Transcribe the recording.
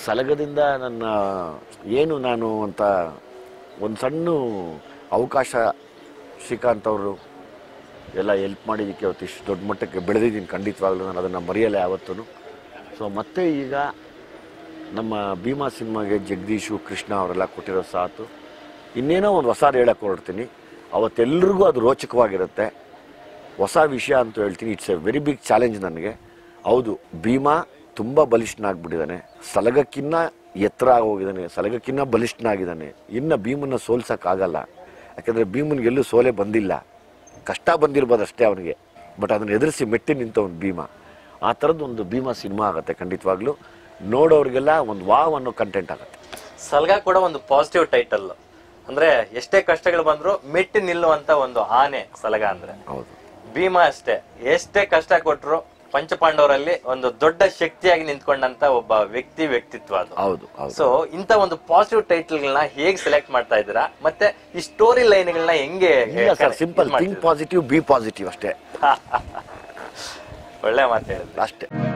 ಸಲಗದಿಂದ ನನ್ನ ಏನು ನಾನು ಅಂತ ಒಂದು ಸಣ್ಣ ಅವಕಾಶ ಶ್ರೀಕಾಂತ್ ಅವರು ಎಲ್ಲ ಹೆಲ್ಪ್ ಮಾಡಿದ್ದಕ್ಕೆ ಅವತ್ತು ಇಷ್ಟು ದೊಡ್ಡ ಮಟ್ಟಕ್ಕೆ ಬೆಳೆದಿದ್ದೀನಿ. ಖಂಡಿತವಾಗ್ಲೂ ನಾನು ಅದನ್ನು ಮರೆಯಲ್ಲ ಯಾವತ್ತೂ. ಸೊ ಮತ್ತೆ ಈಗ ನಮ್ಮ ಭೀಮಾ ಸಿನಿಮಾಗೆ ಜಗದೀಶು ಕೃಷ್ಣ ಅವರೆಲ್ಲ ಕೊಟ್ಟಿರೋ ಸಾಥು, ಇನ್ನೇನೋ ಒಂದು ಹೊಸದು ಹೇಳಕ್ಕೆ ಹೊರಡ್ತೀನಿ. ಅವತ್ತೆಲ್ರಿಗೂ ಅದು ರೋಚಕವಾಗಿರುತ್ತೆ. ಹೊಸ ವಿಷಯ ಅಂತ ಹೇಳ್ತೀನಿ. It's a very big challenge ನನಗೆ. ಹೌದು, ಭೀಮಾ ತುಂಬ ಬಲಿಷ್ಠನಾಗ್ಬಿಟ್ಟಿದ್ದಾನೆ, ಸಲಗಕ್ಕಿನ್ನ ಎತ್ತರ ಆಗೋಗಿದ್ದಾನೆ, ಸಲಗಕ್ಕಿನ್ನ ಬಲಿಷ್ಠನಾಗಿದ್ದಾನೆ. ಇನ್ನು ಭೀಮನ್ನ ಸೋಲ್ಸೋಕ್ಕಾಗಲ್ಲ. ಯಾಕಂದರೆ ಭೀಮನಿಗೆಲ್ಲೂ ಸೋಲೆ ಬಂದಿಲ್ಲ, ಕಷ್ಟ ಬಂದಿರ್ಬೋದು ಅಷ್ಟೇ ಅವನಿಗೆ. ಬಟ್ ಅದನ್ನು ಎದುರಿಸಿ ಮೆಟ್ಟಿ ನಿಂತ ಒಂದು ಭೀಮಾ. ಆ ಥರದ್ದು ಒಂದು ಭೀಮಾ ಸಿನಿಮಾ ಆಗುತ್ತೆ. ಖಂಡಿತವಾಗ್ಲೂ ನೋಡೋರಿಗೆಲ್ಲ ಒಂದು ವಾವ್ ಅನ್ನೋ ಕಂಟೆಂಟ್ ಆಗುತ್ತೆ. ಸಲಗ ಕೂಡ ಒಂದು ಪಾಸಿಟಿವ್ ಟೈಟಲ್. ಅಂದ್ರೆ ಎಷ್ಟೇ ಕಷ್ಟಗಳು ಬಂದ್ರು ಮೆಟ್ಟಿ ನಿಲ್ಲುವಂತ ಒಂದು ಆನೆ ಸಲಗ ಅಂದ್ರೆ. ಹೌದು. ಭೀಮಾ ಅಷ್ಟೇ, ಎಷ್ಟೇ ಕಷ್ಟ ಕೊಟ್ರು ಪಂಚಪಾಂಡವರಲ್ಲಿ ಒಂದು ದೊಡ್ಡ ಶಕ್ತಿಯಾಗಿ ನಿಂತ್ಕೊಂಡಂತ ಒಬ್ಬ ವ್ಯಕ್ತಿತ್ವ ಅದು. ಹೌದು. ಸೊ ಇಂತ ಒಂದು ಪಾಸಿಟಿವ್ ಟೈಟಲ್ಗಳನ್ನ ಹೇಗೆ ಸೆಲೆಕ್ಟ್ ಮಾಡ್ತಾ ಇದ್ದೀರಾ, ಮತ್ತೆ ಈ ಸ್ಟೋರಿ ಲೈನ್ಗಳನ್ನ ಹೆಂಗೆ? Simple, think positive, be positive ಅಷ್ಟೇ. ಒಳ್ಳೆ ಮಾತು ಹೇಳಿದ್ರಿ ಅಷ್ಟೇ.